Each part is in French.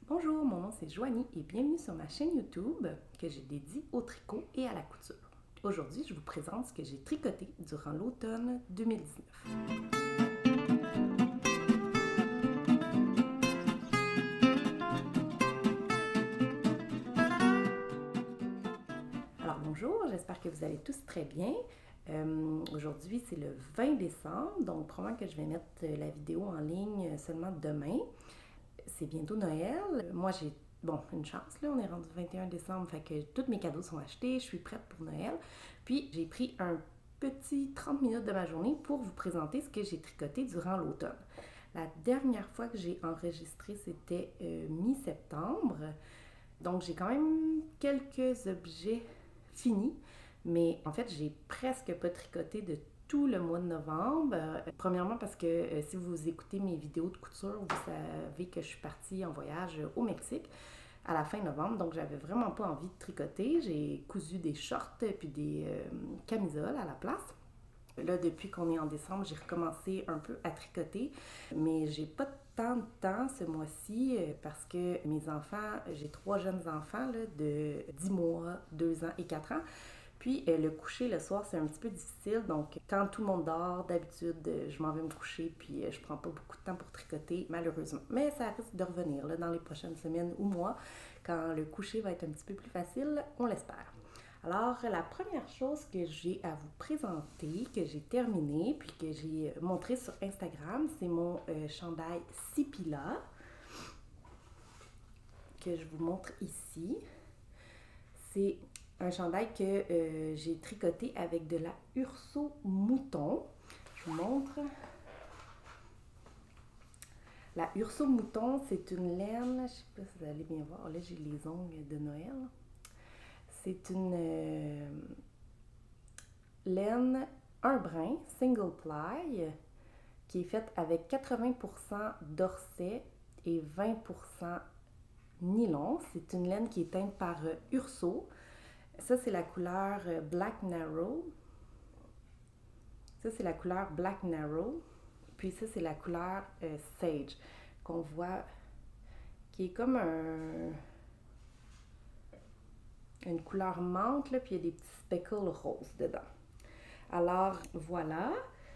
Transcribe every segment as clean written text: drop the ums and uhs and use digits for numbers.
Bonjour, mon nom c'est Joanie et bienvenue sur ma chaîne YouTube que j'ai dédiée au tricot et à la couture. Aujourd'hui, je vous présente ce que j'ai tricoté durant l'automne 2019. Alors bonjour, j'espère que vous allez tous très bien. Aujourd'hui, c'est le 20 décembre, donc probablement que je vais mettre la vidéo en ligne seulement demain. C'est bientôt Noël. Moi, j'ai une chance, là, on est rendu 21 décembre, fait que tous mes cadeaux sont achetés, je suis prête pour Noël. Puis, j'ai pris un petit 30 minutes de ma journée pour vous présenter ce que j'ai tricoté durant l'automne. La dernière fois que j'ai enregistré, c'était mi-septembre. Donc, j'ai quand même quelques objets finis, mais en fait, j'ai presque pas tricoté de tout le mois de novembre. Premièrement parce que si vous écoutez mes vidéos de couture, vous savez que je suis partie en voyage au Mexique à la fin novembre, donc j'avais vraiment pas envie de tricoter. J'ai cousu des shorts puis des camisoles à la place. Là, depuis qu'on est en décembre, j'ai recommencé un peu à tricoter, mais j'ai pas tant de temps ce mois-ci parce que mes enfants, j'ai 3 jeunes enfants là, de 10 mois, 2 ans et 4 ans. Puis le coucher le soir, c'est un petit peu difficile. Donc, quand tout le monde dort, d'habitude, je m'en vais me coucher, puis je prends pas beaucoup de temps pour tricoter, malheureusement. Mais ça risque de revenir là, dans les prochaines semaines ou mois, quand le coucher va être un petit peu plus facile, on l'espère. Alors, la première chose que j'ai à vous présenter, que j'ai terminé, puis que j'ai montré sur Instagram, c'est mon chandail Sipila, que je vous montre ici. C'est un chandail que j'ai tricoté avec de la Urso Mouton. Je vous montre. La Urso Mouton, c'est une laine, je ne sais pas si vous allez bien voir, là j'ai les ongles de Noël. C'est une laine un brin, single ply, qui est faite avec 80% d'orset et 20% nylon. C'est une laine qui est teinte par Urso. Ça, c'est la couleur Black Narrow. Ça, c'est la couleur Black Narrow. Puis ça, c'est la couleur Sage, qu'on voit, qui est comme une couleur menthe, là, puis il y a des petits speckles roses dedans. Alors, voilà.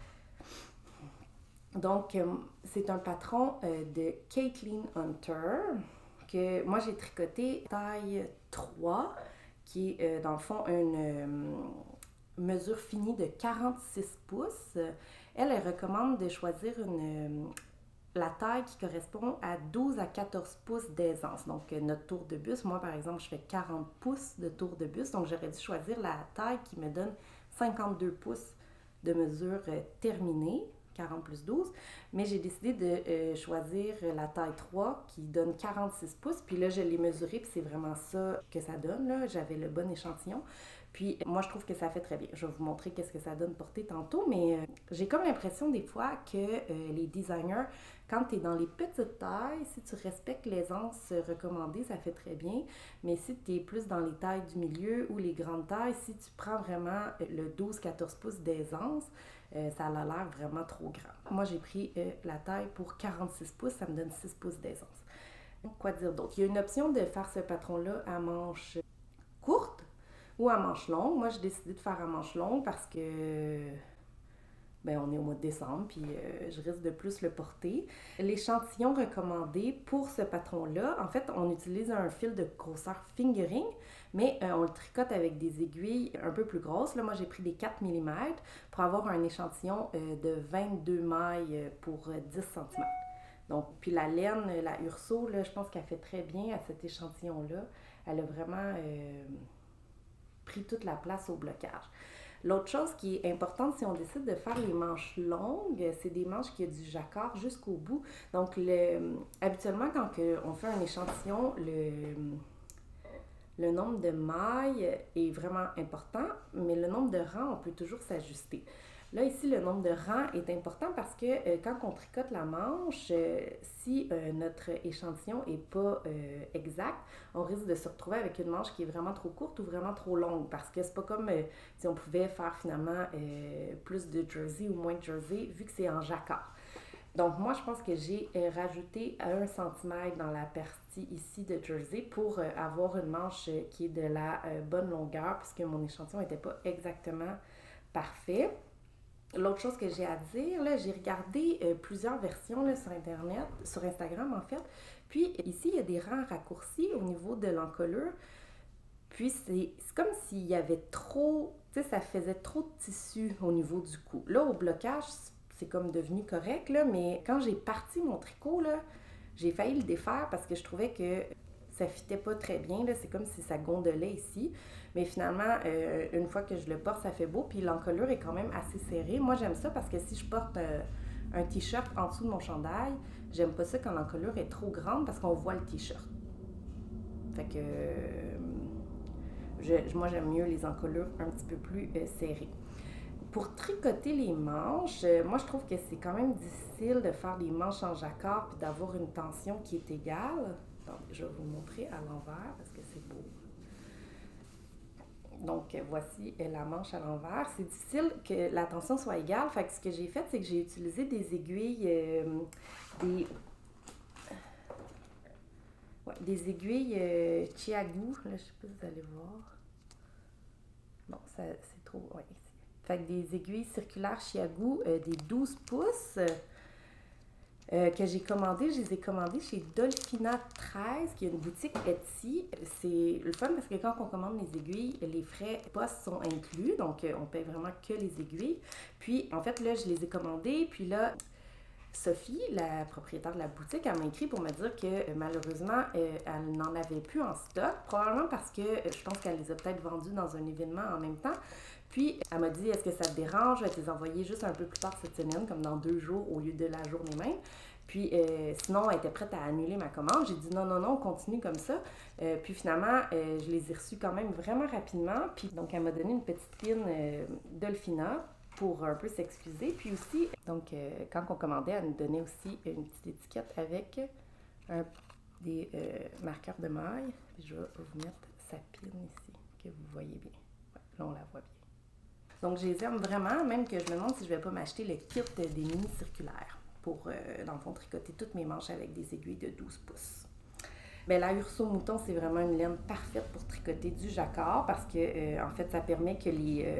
Donc, c'est un patron de Caitlin Hunter, que moi, j'ai tricoté taille 3, qui est dans le fond une mesure finie de 46 pouces. Elle recommande de choisir la taille qui correspond à 12 à 14 pouces d'aisance. Donc, notre tour de buste, moi par exemple, je fais 40 pouces de tour de buste, donc j'aurais dû choisir la taille qui me donne 52 pouces de mesure terminée. 40 plus 12, mais j'ai décidé de choisir la taille 3 qui donne 46 pouces, puis là je l'ai mesuré, puis c'est vraiment ça que ça donne, là. J'avais le bon échantillon, puis moi je trouve que ça fait très bien. Je vais vous montrer qu'est-ce que ça donne porter tantôt, mais j'ai comme l'impression des fois que les designers, quand tu es dans les petites tailles, si tu respectes l'aisance recommandée, ça fait très bien, mais si tu es plus dans les tailles du milieu ou les grandes tailles, si tu prends vraiment le 12-14 pouces d'aisance, ça a l'air vraiment trop grand. Moi, j'ai pris la taille pour 46 pouces, ça me donne 6 pouces d'aisance. Quoi dire d'autre? Il y a une option de faire ce patron-là à manches courtes ou à manches longues. Moi, j'ai décidé de faire à manches longues parce que on est au mois de décembre, puis je risque de plus le porter. L'échantillon recommandé pour ce patron-là, en fait, on utilise un fil de grosseur fingering, mais on le tricote avec des aiguilles un peu plus grosses. Là, moi, j'ai pris des 4 mm pour avoir un échantillon de 22 mailles pour 10 cm. Donc, puis la laine, la Urso, là, je pense qu'elle fait très bien à cet échantillon-là. Elle a vraiment pris toute la place au blocage. L'autre chose qui est importante si on décide de faire les manches longues, c'est des manches qui ont du jacquard jusqu'au bout. Donc, habituellement, quand on fait un échantillon, le nombre de mailles est vraiment important, mais le nombre de rangs, on peut toujours s'ajuster. Là, ici, le nombre de rangs est important parce que quand on tricote la manche, si notre échantillon n'est pas exact, on risque de se retrouver avec une manche qui est vraiment trop courte ou vraiment trop longue parce que c'est pas comme si on pouvait faire finalement plus de jersey ou moins de jersey vu que c'est en jacquard. Donc moi, je pense que j'ai rajouté 1 cm dans la partie ici de jersey pour avoir une manche qui est de la bonne longueur, puisque mon échantillon n'était pas exactement parfait. L'autre chose que j'ai à dire, là, j'ai regardé plusieurs versions là, sur Internet, sur Instagram en fait. Puis ici, il y a des rangs raccourcis au niveau de l'encolure. Puis c'est comme s'il y avait trop, tu sais, ça faisait trop de tissu au niveau du cou. Là, au blocage, c'est comme devenu correct, là, mais quand j'ai parti mon tricot, là, j'ai failli le défaire parce que je trouvais que ça fitait pas très bien, là. C'est comme si ça gondolait ici. Mais finalement, une fois que je le porte, ça fait beau. Puis l'encolure est quand même assez serrée. Moi, j'aime ça parce que si je porte un t-shirt en dessous de mon chandail, j'aime pas ça quand l'encolure est trop grande parce qu'on voit le t-shirt. Fait que moi, j'aime mieux les encolures un petit peu plus serrées. Pour tricoter les manches, moi, je trouve que c'est quand même difficile de faire les manches en jacquard puis d'avoir une tension qui est égale. Donc, je vais vous montrer à l'envers parce que c'est beau. Donc, voici la manche à l'envers. C'est difficile que la tension soit égale. Fait que ce que j'ai fait, c'est que j'ai utilisé des aiguilles, des aiguilles Chiagou. Là, je sais pas si vous allez voir. Non, c'est trop... Ouais, ici. Fait que des aiguilles circulaires Chiagou, des 12 pouces que j'ai commandées. Je les ai commandées chez Dolphina 13, qui est une boutique Etsy. C'est le fun parce que quand on commande les aiguilles, les frais poste sont inclus, donc on paye vraiment que les aiguilles. Puis, en fait, là, je les ai commandées, puis là, Sophie, la propriétaire de la boutique, elle m'a écrit pour me dire que malheureusement, elle n'en avait plus en stock, probablement parce que je pense qu'elle les a peut-être vendues dans un événement en même temps. Puis, elle m'a dit, est-ce que ça te dérange? Je vais te les envoyer juste un peu plus tard cette semaine, comme dans 2 jours au lieu de la journée même. Puis, sinon, elle était prête à annuler ma commande. J'ai dit non, non, non, continue comme ça. Puis finalement, je les ai reçus quand même vraiment rapidement. Puis, donc, elle m'a donné une petite pin Dolphina pour un peu s'excuser. Puis aussi, donc, quand on commandait, elle nous donnait aussi une petite étiquette avec des marqueurs de maille. Puis je vais vous mettre sa pin ici, que vous voyez bien. Ouais, là, on la voit bien. Donc, je les aime vraiment, même que je me demande si je ne vais pas m'acheter le kit des mini circulaires pour, dans le fond, tricoter toutes mes manches avec des aiguilles de 12 pouces. Bien, la Urso Mouton, c'est vraiment une laine parfaite pour tricoter du jacquard parce que, en fait, ça permet que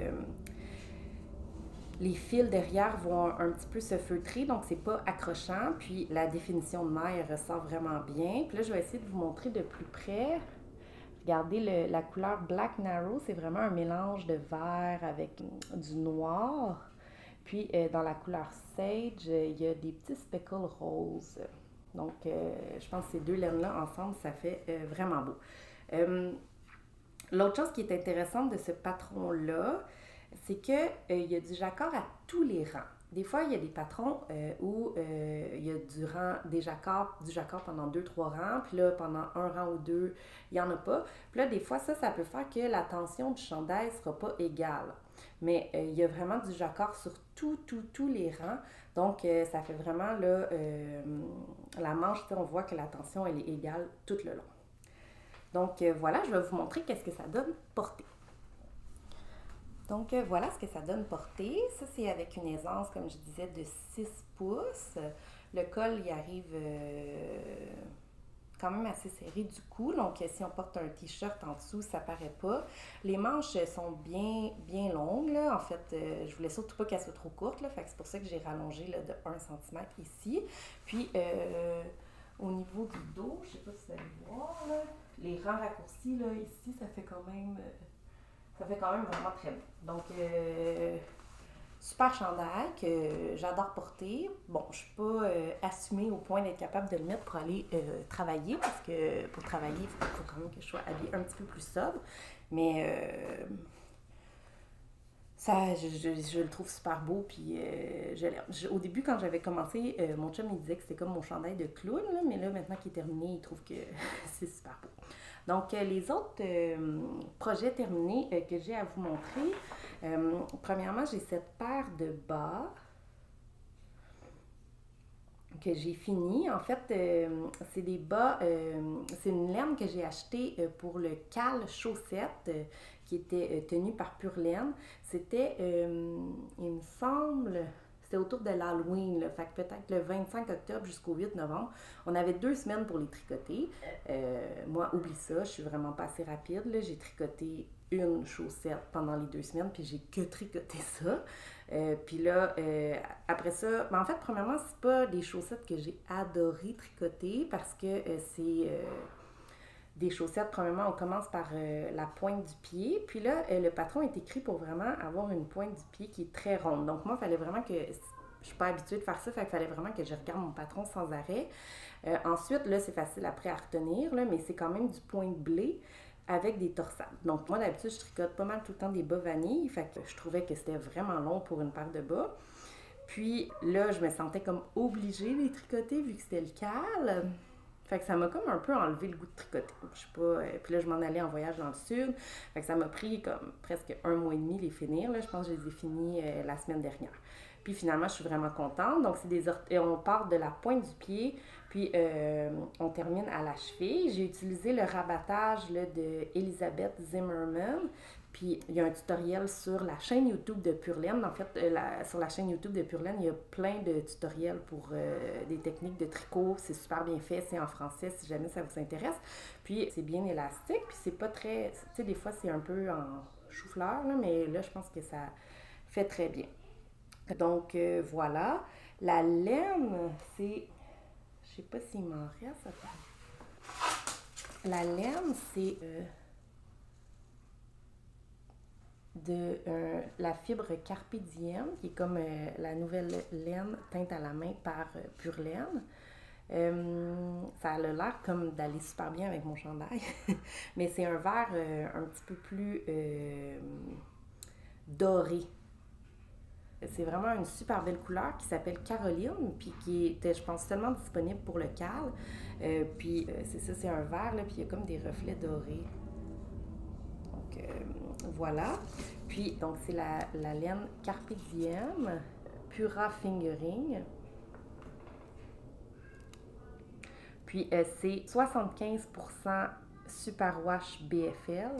les fils derrière vont un petit peu se feutrer, donc c'est pas accrochant. Puis la définition de maille ressort vraiment bien. Puis là, je vais essayer de vous montrer de plus près. Regardez la couleur Black Narrow, c'est vraiment un mélange de vert avec du noir. Puis dans la couleur Sage, il y a des petits speckles roses. Donc je pense que ces deux laines-là ensemble, ça fait vraiment beau. L'autre chose qui est intéressante de ce patron-là, c'est qu'il y a du jacquard à tous les rangs. Des fois, il y a des patrons où il y a du jacquard pendant 2-3 rangs, puis là, pendant un rang ou deux, il n'y en a pas. Puis là, des fois, ça peut faire que la tension du chandail ne sera pas égale. Mais il y a vraiment du jacquard sur tous les rangs. Donc, ça fait vraiment, là, la manche, on voit que la tension, elle est égale tout le long. Donc, voilà, je vais vous montrer qu'est-ce que ça donne portée. Donc, voilà ce que ça donne portée. Ça, c'est avec une aisance, comme je disais, de 6 pouces. Le col, il arrive quand même assez serré du cou. Donc, si on porte un t-shirt en dessous, ça paraît pas. Les manches sont bien longues, là. En fait, je voulais surtout pas qu'elles soient trop courtes, là. Fait que c'est pour ça que j'ai rallongé là, de 1 cm ici. Puis, au niveau du dos, je sais pas si vous allez voir, là, les rangs raccourcis, là, ici, ça fait quand même vraiment très beau. Donc, super chandail que j'adore porter. Bon, je ne suis pas assumée au point d'être capable de le mettre pour aller travailler, parce que pour travailler, il faut quand même que je sois habillée un petit peu plus sobre. Mais ça, je le trouve super beau, puis je l'aime. Au début, quand j'avais commencé, mon chum, il disait que c'était comme mon chandail de clown, là, mais là, maintenant qu'il est terminé, il trouve que c'est super beau. Donc, les autres projets terminés que j'ai à vous montrer, premièrement, j'ai cette paire de bas que j'ai fini. En fait, c'est des bas, c'est une laine que j'ai achetée pour le cal chaussette qui était tenu par Pure Laine. C'était, il me semble, c'était autour de l'Halloween, là, fait que peut-être le 25 octobre jusqu'au 8 novembre. On avait 2 semaines pour les tricoter. Moi, oublie ça, je suis vraiment pas assez rapide, là. J'ai tricoté une chaussette pendant les 2 semaines, puis j'ai que tricoté ça. Puis là, après ça, en fait, premièrement, c'est pas des chaussettes que j'ai adoré tricoter parce que c'est des chaussettes. Premièrement, on commence par la pointe du pied. Puis là, le patron est écrit pour vraiment avoir une pointe du pied qui est très ronde. Donc moi, il fallait vraiment que... Je suis pas habituée de faire ça, fait qu'il fallait vraiment que je regarde mon patron sans arrêt. Ensuite, là, c'est facile après à retenir, là, mais c'est quand même du point de blé avec des torsades. Donc moi, d'habitude, je tricote pas mal tout le temps des bas vanille, fait que je trouvais que c'était vraiment long pour une paire de bas. Puis là, je me sentais comme obligée de les tricoter vu que c'était le cal. Fait que ça m'a comme un peu enlevé le goût de tricoter. Je sais pas. Puis là, je m'en allais en voyage dans le sud. Fait que ça m'a pris comme presque 1 mois et demi les finir. Là. Je pense que je les ai finis la semaine dernière. Puis finalement, je suis vraiment contente. Donc, on part de la pointe du pied, puis on termine à la cheville. J'ai utilisé le rabattage là, de Elisabeth Zimmerman. Puis il y a un tutoriel sur la chaîne YouTube de Pure Laine. En fait, sur la chaîne YouTube de Pure Laine, il y a plein de tutoriels pour des techniques de tricot. C'est super bien fait, c'est en français si jamais ça vous intéresse. Puis c'est bien élastique, puis c'est pas très... Tu sais, des fois c'est un peu en chou-fleur, là, mais là je pense que ça fait très bien. Donc voilà. La laine, c'est... Je sais pas s'il m'en reste. La laine, c'est... de la fibre Carpe Diem, qui est comme la nouvelle laine teinte à la main par Pure Laine. Ça a l'air comme d'aller super bien avec mon chandail, mais c'est un vert un petit peu plus doré. C'est vraiment une super belle couleur qui s'appelle Caroline, puis qui était, je pense, seulement disponible pour le cal. Puis c'est ça, c'est un vert, là, puis il y a comme des reflets dorés. Donc voilà. Puis donc c'est la laine Carpe Diem Pura Fingering. Puis c'est 75% Superwash BFL.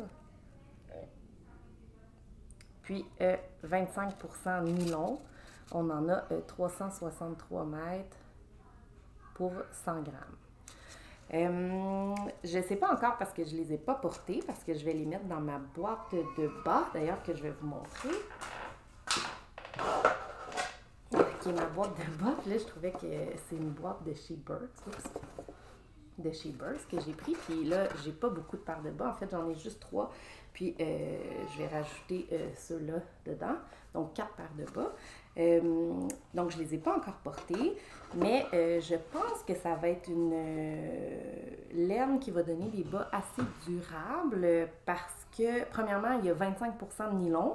Puis 25% nylon. On en a 363 mètres pour 100 grammes. Je ne sais pas encore parce que je ne les ai pas portés, parce que je vais les mettre dans ma boîte de bas, d'ailleurs, que je vais vous montrer. Qui est ma boîte de bas. Puis là, je trouvais que c'est une boîte de chez Burt's. Oups. De chez Burt's que j'ai pris. Puis là, j'ai pas beaucoup de paires de bas. En fait, j'en ai juste 3. Puis je vais rajouter ceux-là dedans. Donc 4 paires de bas. Donc je les ai pas encore portés. Mais je pense que ça va être une laine qui va donner des bas assez durables. Parce que, premièrement, il y a 25% de nylon.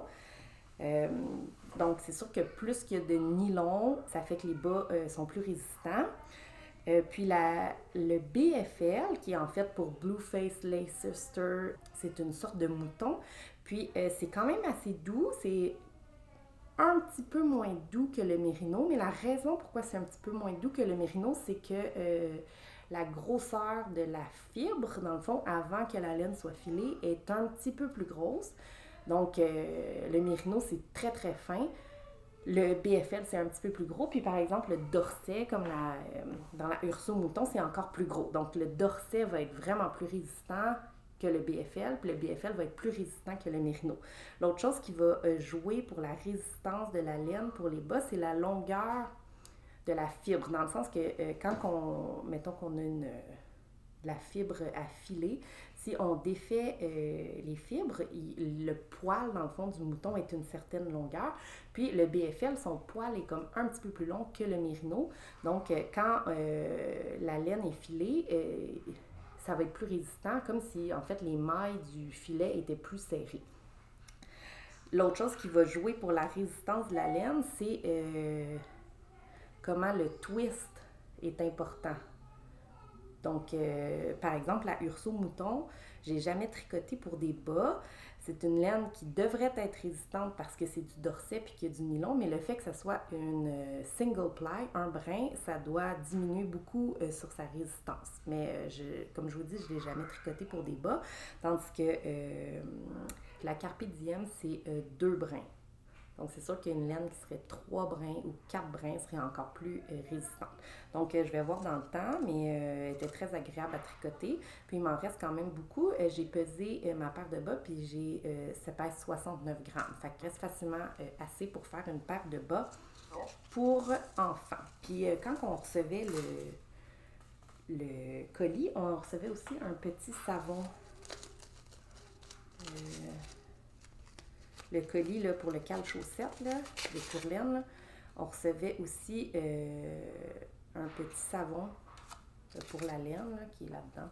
Donc c'est sûr que plus qu'il y a de nylon, ça fait que les bas sont plus résistants. Puis le BFL, qui est en fait pour Blueface Leicester, c'est une sorte de mouton. Puis c'est quand même assez doux, c'est un petit peu moins doux que le mérino, mais la raison pourquoi c'est un petit peu moins doux que le mérino, c'est que la grosseur de la fibre, dans le fond, avant que la laine soit filée, est un petit peu plus grosse. Donc le mérino, c'est très très fin. Le BFL, c'est un petit peu plus gros. Puis, par exemple, le dorset, comme dans la Urso Mouton, c'est encore plus gros. Donc, le dorset va être vraiment plus résistant que le BFL. Puis, le BFL va être plus résistant que le mérino. L'autre chose qui va jouer pour la résistance de la laine pour les bas, c'est la longueur de la fibre. Dans le sens que quand mettons qu'on a la fibre à filer, si on défait les fibres, le poil, dans le fond, du mouton est une certaine longueur. Puis le BFL, son poil est comme un petit peu plus long que le mérino. Donc, quand la laine est filée, ça va être plus résistant, comme si, en fait, les mailles du filet étaient plus serrées. L'autre chose qui va jouer pour la résistance de la laine, c'est comment le twist est important. Donc, par exemple, la Urso Mouton, j'ai jamais tricoté pour des bas. C'est une laine qui devrait être résistante parce que c'est du dorset puis qu'il y a du nylon, mais le fait que ce soit une single ply, un brin, ça doit diminuer beaucoup sur sa résistance. Mais comme je vous dis, je ne l'ai jamais tricoté pour des bas, tandis que la Carpe Diem, c'est 2 brins. Donc, c'est sûr qu'une laine qui serait 3 brins ou 4 brins serait encore plus résistante. Donc, je vais voir dans le temps, mais elle était très agréable à tricoter. Puis, il m'en reste quand même beaucoup. J'ai pesé ma paire de bas, puis ça pèse 69 grammes. Fait qu'il reste facilement assez pour faire une paire de bas pour enfants. Puis, quand on recevait le colis, on recevait aussi un petit savon. Le colis là, pour le cale-chaussette, de Purlaine, on recevait aussi un petit savon pour la laine là, qui est là-dedans.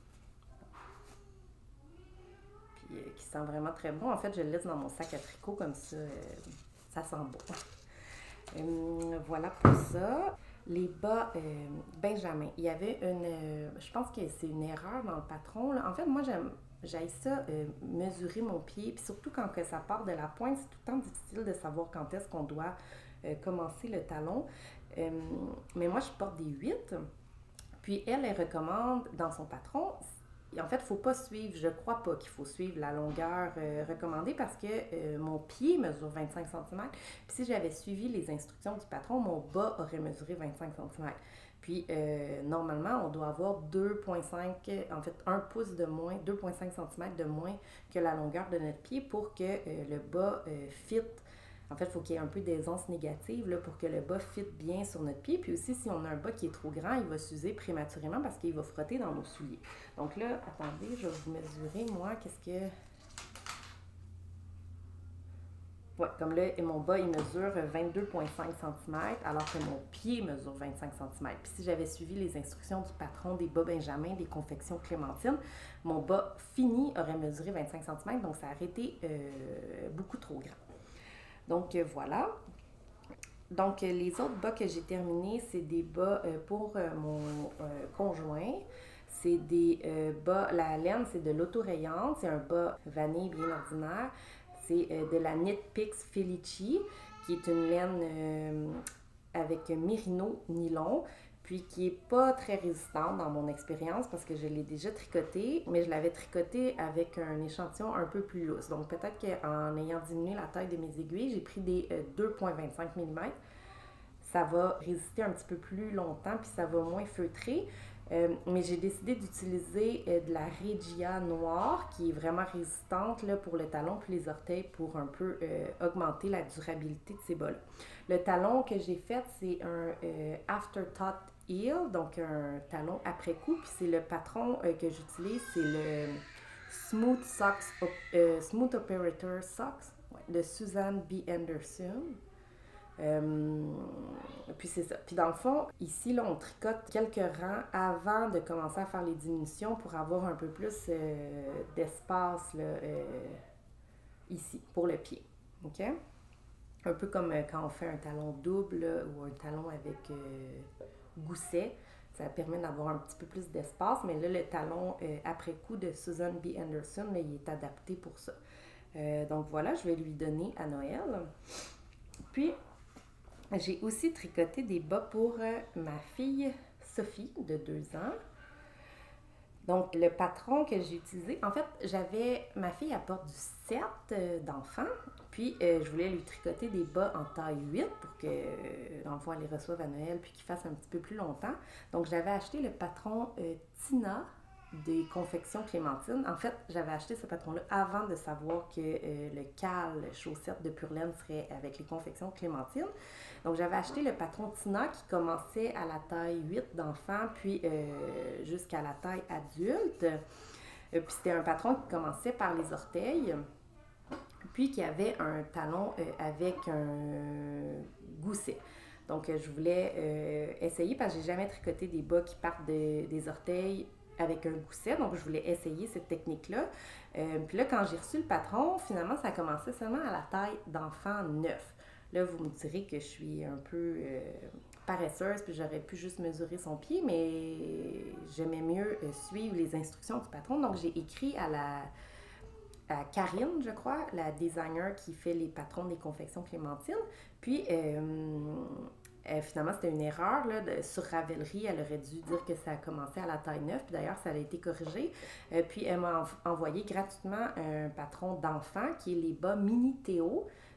Puis qui sent vraiment très bon. En fait, je le laisse dans mon sac à tricot comme ça, ça sent bon. Voilà pour ça. Les bas Benjamin. Il y avait je pense que c'est une erreur dans le patron. Là. En fait, moi, j'aime ça, mesurer mon pied. Puis surtout quand que ça part de la pointe, c'est tout le temps difficile de savoir quand est-ce qu'on doit commencer le talon. Mais moi, je porte des 8. Puis elle recommande dans son patron. En fait, il ne faut pas suivre, je ne crois pas qu'il faut suivre la longueur recommandée parce que mon pied mesure 25 cm. Puis si j'avais suivi les instructions du patron, mon bas aurait mesuré 25 cm. Puis normalement, on doit avoir 2,5, en fait 1 pouce de moins, 2,5 cm de moins que la longueur de notre pied pour que le bas fit. En fait, il faut qu'il y ait un peu d'aisance négative là, pour que le bas fitte bien sur notre pied. Puis aussi, si on a un bas qui est trop grand, il va s'user prématurément parce qu'il va frotter dans nos souliers. Donc là, attendez, je vais vous mesurer, moi, qu'est-ce que... Ouais, comme là, mon bas, il mesure 22,5 cm, alors que mon pied mesure 25 cm. Puis si j'avais suivi les instructions du patron des bas Benjamin, des confections Clémentine, mon bas fini aurait mesuré 25 cm, donc ça aurait été beaucoup trop grand. Donc voilà. Donc les autres bas que j'ai terminés, c'est des bas pour mon conjoint. C'est des bas, la laine, c'est de l'autorayante. C'est un bas vanille bien ordinaire. C'est de la Knit Picks Felici, qui est une laine avec mérino nylon, puis qui n'est pas très résistante dans mon expérience parce que je l'ai déjà tricotée, mais je l'avais tricotée avec un échantillon un peu plus lousse. Donc peut-être qu'en ayant diminué la taille de mes aiguilles, j'ai pris des 2,25 mm. Ça va résister un petit peu plus longtemps, puis ça va moins feutrer. Mais j'ai décidé d'utiliser de la Regia noire qui est vraiment résistante là, pour le talon puis les orteils pour un peu augmenter la durabilité de ces bas-là. Le talon que j'ai fait, c'est un Afterthought Heel, donc un talon après coup. Puis c'est le patron que j'utilise, c'est le Smooth Operator Socks de Suzanne B. Anderson. Puis c'est ça. Puis dans le fond, ici, là, on tricote quelques rangs avant de commencer à faire les diminutions pour avoir un peu plus d'espace là, ici, pour le pied. OK? Un peu comme quand on fait un talon double là, ou un talon avec gousset. Ça permet d'avoir un petit peu plus d'espace, mais là, le talon après coup de Susan B. Anderson, là, il est adapté pour ça. Donc voilà, je vais lui donner à Noël. Puis, j'ai aussi tricoté des bas pour ma fille Sophie, de 2 ans. Donc, le patron que j'ai utilisé, en fait, ma fille apporte du 7 d'enfants, puis je voulais lui tricoter des bas en taille 8 pour que, dans le fond, elle les reçoive à Noël, puis qu'ils fassent un petit peu plus longtemps. Donc, j'avais acheté le patron Tina des confections Clémentine. En fait, j'avais acheté ce patron-là avant de savoir que le cal chaussette de Purlaine serait avec les confections Clémentine. Donc, j'avais acheté le patron Tina qui commençait à la taille 8 d'enfant, puis jusqu'à la taille adulte. Puis c'était un patron qui commençait par les orteils, puis qui avait un talon avec un gousset. Donc, je voulais essayer parce que j'ai jamais tricoté des bas qui partent des orteils avec un gousset, donc je voulais essayer cette technique-là. Puis là, quand j'ai reçu le patron, finalement, ça commençait seulement à la taille d'enfant 9. Là, vous me direz que je suis un peu paresseuse, puis j'aurais pu juste mesurer son pied, mais j'aimais mieux suivre les instructions du patron. Donc, j'ai écrit à Karine, je crois, la designer qui fait les patrons des confections Clémentine. Puis, finalement, c'était une erreur là, sur Ravelry. Elle aurait dû dire que ça a commencé à la taille 9. Puis d'ailleurs, ça a été corrigé. Puis elle m'a envoyé gratuitement un patron d'enfant qui est les bas Mini Théo.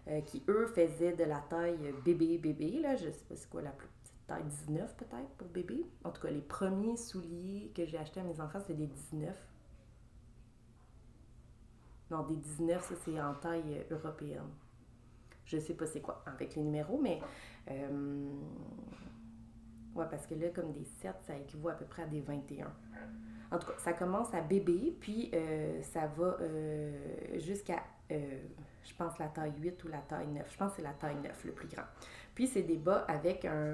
qui eux faisaient de la taille bébé, là, je sais pas c'est quoi la plus petite taille, 19 peut-être pour bébé. En tout cas, les premiers souliers que j'ai achetés à mes enfants, c'était des 19. Non, des 19, ça c'est en taille européenne. Je sais pas c'est quoi avec les numéros, mais ouais, parce que là, comme des 7, ça équivaut à peu près à des 21. En tout cas, ça commence à bébé, puis ça va jusqu'à, je pense, la taille 8 ou la taille 9. Je pense que c'est la taille 9, le plus grand. Puis c'est des bas avec un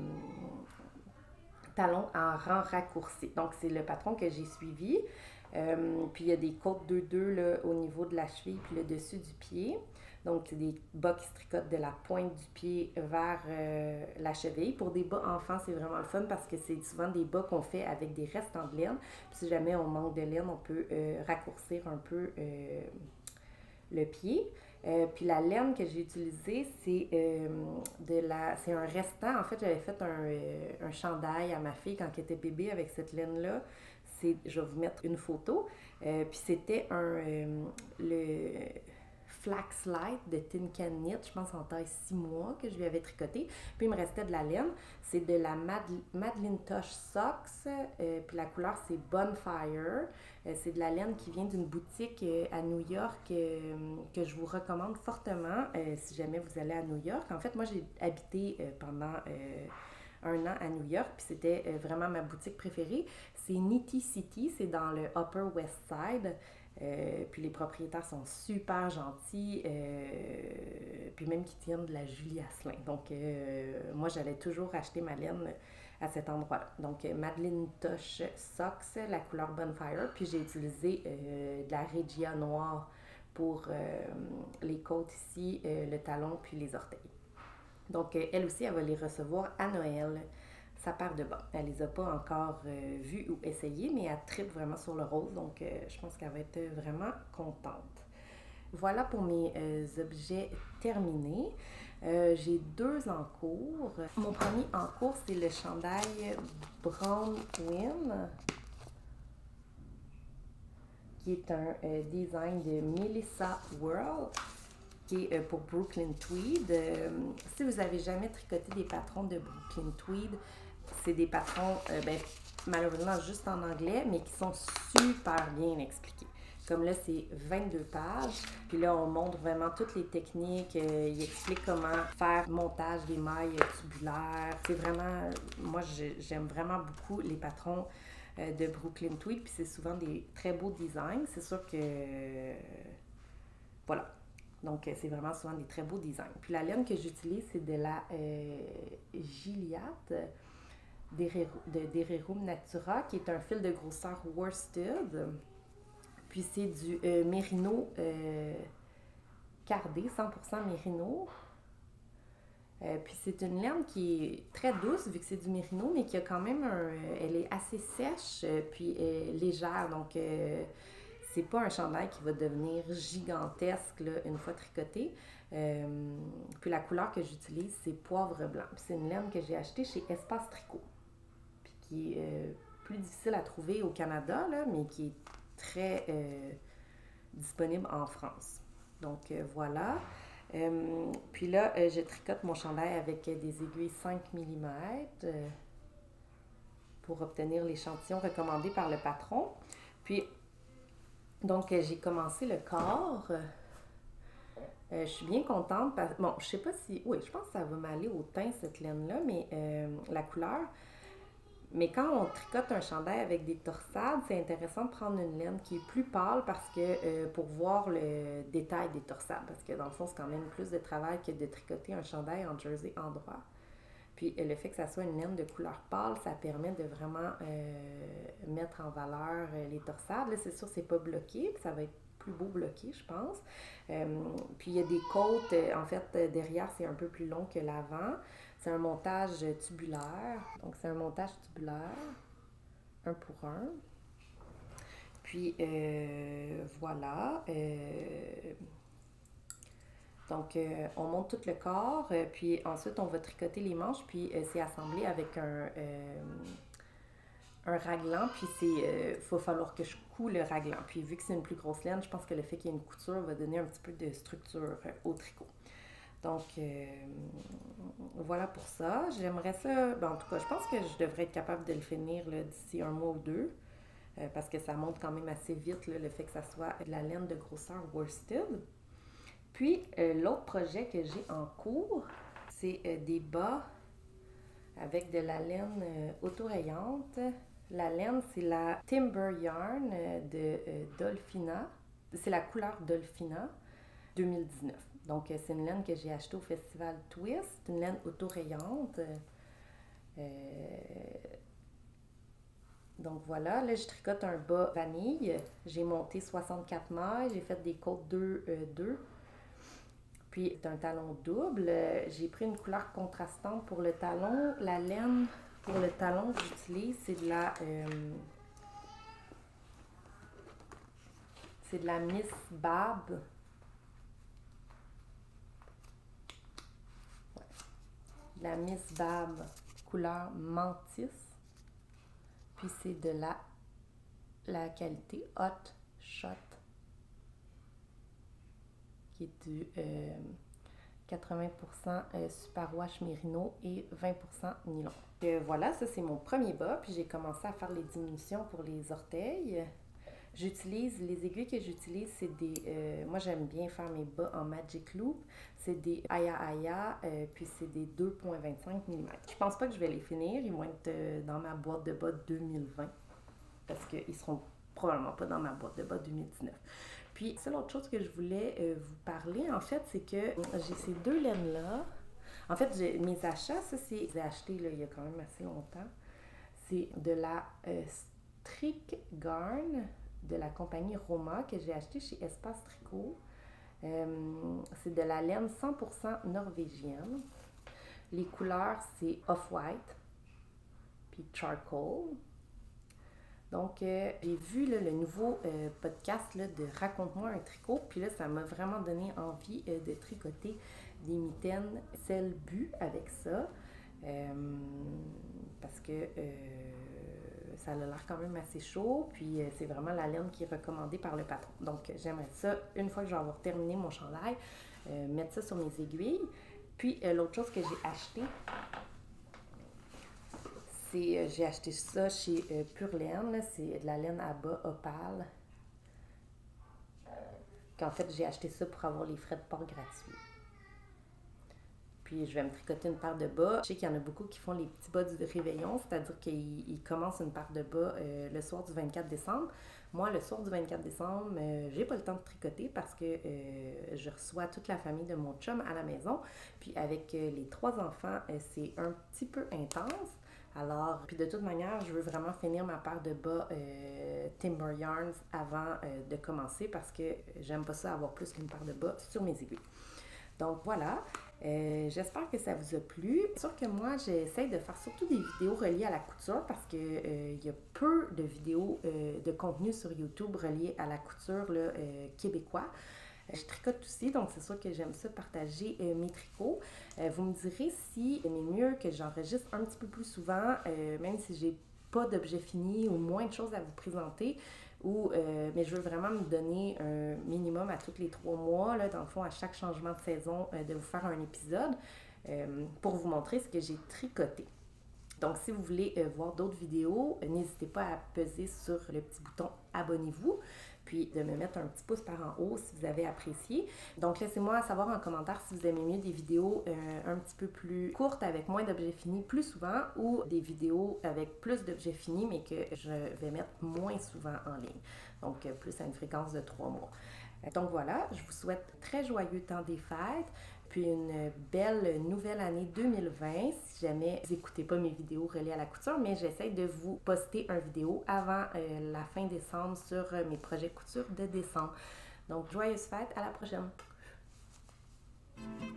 talon en rang raccourci. Donc, c'est le patron que j'ai suivi. Puis il y a des côtes 2-2 là, au niveau de la cheville, puis le dessus du pied. Donc, c'est des bas qui se tricotent de la pointe du pied vers la cheville. Pour des bas enfants, c'est vraiment le fun parce que c'est souvent des bas qu'on fait avec des restants de laine. Puis si jamais on manque de laine, on peut raccourcir un peu le pied. Puis la laine que j'ai utilisée, c'est c'est un restant. En fait, j'avais fait un chandail à ma fille quand elle était bébé avec cette laine-là. Je vais vous mettre une photo. Puis c'était le Flax Light de Tin Can Knit, je pense en taille 6 mois que je lui avais tricoté. Puis il me restait de la laine. C'est de la Madeline Tosh Socks. Puis la couleur, c'est Bonfire. C'est de la laine qui vient d'une boutique à New York que je vous recommande fortement si jamais vous allez à New York. En fait, moi, j'ai habité pendant un an à New York, puis c'était vraiment ma boutique préférée. C'est Knitty City, c'est dans le Upper West Side. Puis les propriétaires sont super gentils, puis même qui tiennent de la Julie Asselin. Donc, moi, j'allais toujours acheter ma laine à cet endroit-là. Donc, Madeline Tosh Socks, la couleur Bonfire, puis j'ai utilisé de la Regia noire pour les côtes ici, le talon, puis les orteils. Donc, elle aussi, elle va les recevoir à Noël, sa paire de bas. Elle les a pas encore vus ou essayés, mais elle tripe vraiment sur le rose, donc je pense qu'elle va être vraiment contente. Voilà pour mes objets terminés. J'ai 2 en cours. Mon premier en cours, c'est le chandail Brown Win, qui est un design de Melissa World, qui est pour Brooklyn Tweed. Si vous n'avez jamais tricoté des patrons de Brooklyn Tweed, c'est des patrons, malheureusement juste en anglais, mais qui sont super bien expliqués. Comme là, c'est 22 pages. Puis là, on montre vraiment toutes les techniques. Il explique comment faire montage des mailles tubulaires. C'est vraiment... Moi, j'aime vraiment beaucoup les patrons de Brooklyn Tweed. Puis c'est souvent des très beaux designs. C'est sûr que... Voilà. Donc, c'est vraiment souvent des très beaux designs. Puis la laine que j'utilise, c'est de la Gilliatt de Dererum Natura, qui est un fil de grosseur worsted. Puis c'est du mérino cardé, 100% mérino. Puis c'est une laine qui est très douce, vu que c'est du mérino, mais qui a quand même elle est assez sèche, puis légère. Donc, c'est pas un chandail qui va devenir gigantesque là, une fois tricoté. Puis la couleur que j'utilise, c'est poivre blanc. Puis c'est une laine que j'ai achetée chez Espace Tricot, puis qui est plus difficile à trouver au Canada, là, mais qui est très disponible en France. Donc voilà. Puis là, je tricote mon chandail avec des aiguilles 5 mm pour obtenir l'échantillon recommandé par le patron. Puis, donc, j'ai commencé le corps. Je suis bien contente. Bon, je sais pas si... Oui, je pense que ça va m'aller au teint, cette laine-là, mais la couleur... Mais quand on tricote un chandail avec des torsades, c'est intéressant de prendre une laine qui est plus pâle parce que pour voir le détail des torsades. Parce que dans le fond, c'est quand même plus de travail que de tricoter un chandail en jersey endroit. Puis le fait que ça soit une laine de couleur pâle, ça permet de vraiment mettre en valeur les torsades. Là, c'est sûr, c'est pas bloqué, puis ça va être plus beau bloqué, je pense. Puis il y a des côtes, en fait, derrière, c'est un peu plus long que l'avant. C'est un montage tubulaire. Donc, c'est un montage tubulaire, 1 pour 1. Puis, voilà. Donc, on monte tout le corps, puis ensuite, on va tricoter les manches, puis c'est assemblé avec un raglan, puis faut falloir que je couds le raglan. Puis vu que c'est une plus grosse laine, je pense que le fait qu'il y ait une couture va donner un petit peu de structure au tricot. Donc, voilà pour ça. J'aimerais ça, ben, en tout cas, je pense que je devrais être capable de le finir d'ici un mois ou deux, parce que ça monte quand même assez vite, là, le fait que ça soit de la laine de grosseur worsted. Puis, l'autre projet que j'ai en cours, c'est des bas avec de la laine autorayante. La laine, c'est la Timber Yarn de Dolphina. C'est la couleur Dolphina 2019. Donc, c'est une laine que j'ai achetée au festival Twist. C'est une laine autorayante. Donc voilà, là je tricote un bas vanille. J'ai monté 64 mailles, j'ai fait des côtes 2-2. Puis c'est un talon double. J'ai pris une couleur contrastante pour le talon. La laine pour le talon que j'utilise, c'est de la Miss Bab. La Miss Bab couleur Mantis. Puis c'est de la qualité Hot Shot, qui est du 80% superwash mérino et 20% nylon. Voilà, ça c'est mon premier bas, puis j'ai commencé à faire les diminutions pour les orteils. J'utilise, les aiguilles que j'utilise, c'est des... moi, j'aime bien faire mes bas en Magic Loop. C'est des Aya Aya, puis c'est des 2,25 mm. Je pense pas que je vais les finir. Ils vont être dans ma boîte de bas 2020. Parce qu'ils seront probablement pas dans ma boîte de bas 2019. Puis, c'est l'autre chose que je voulais vous parler, en fait, c'est que j'ai ces deux laines-là. En fait, mes achats, ça, j'ai acheté là, il y a quand même assez longtemps. C'est de la Strick Garn de la compagnie Roma que j'ai acheté chez Espace Tricot. C'est de la laine 100% norvégienne. Les couleurs, c'est Off-White puis Charcoal. Donc, j'ai vu là, le nouveau podcast là, de Raconte-moi un tricot, puis là, ça m'a vraiment donné envie de tricoter des mitaines sel bu avec ça, parce que ça a l'air quand même assez chaud, puis c'est vraiment la laine qui est recommandée par le patron. Donc, j'aimerais ça, une fois que je vais avoir terminé mon chandail, mettre ça sur mes aiguilles. Puis, l'autre chose que j'ai acheté, j'ai acheté ça chez Pure Laine, c'est de la laine à bas opale. Qu'en fait, j'ai acheté ça pour avoir les frais de port gratuits. Puis je vais me tricoter une paire de bas. Je sais qu'il y en a beaucoup qui font les petits bas du réveillon, c'est-à-dire qu'ils commencent une paire de bas le soir du 24 décembre. Moi, le soir du 24 décembre, j'ai pas le temps de tricoter parce que je reçois toute la famille de mon chum à la maison. Puis avec les 3 enfants, c'est un petit peu intense. Alors, puis de toute manière, je veux vraiment finir ma paire de bas Timber Yarns avant de commencer parce que j'aime pas ça avoir plus qu'une paire de bas sur mes aiguilles. Donc voilà, j'espère que ça vous a plu. C'est sûr que moi, j'essaie de faire surtout des vidéos reliées à la couture parce que il y a peu de vidéos de contenu sur YouTube reliées à la couture là, québécois. Je tricote aussi, donc c'est sûr que j'aime ça partager mes tricots. Vous me direz si c'est mieux que j'enregistre un petit peu plus souvent, même si j'ai pas d'objet fini ou moins de choses à vous présenter. Mais je veux vraiment me donner un minimum à tous les 3 mois, là, dans le fond, à chaque changement de saison, de vous faire un épisode pour vous montrer ce que j'ai tricoté. Donc, si vous voulez voir d'autres vidéos, n'hésitez pas à peser sur le petit bouton « Abonnez-vous » puis de me mettre un petit pouce par en haut si vous avez apprécié. Donc, laissez-moi savoir en commentaire si vous aimez mieux des vidéos un petit peu plus courtes avec moins d'objets finis plus souvent ou des vidéos avec plus d'objets finis mais que je vais mettre moins souvent en ligne. Donc, plus à une fréquence de 3 mois. Donc voilà, je vous souhaite très joyeux temps des fêtes, puis une belle nouvelle année 2020 si jamais vous n'écoutez pas mes vidéos reliées à la couture, mais j'essaie de vous poster une vidéo avant la fin décembre sur mes projets couture de décembre. Donc, joyeuses fêtes, à la prochaine!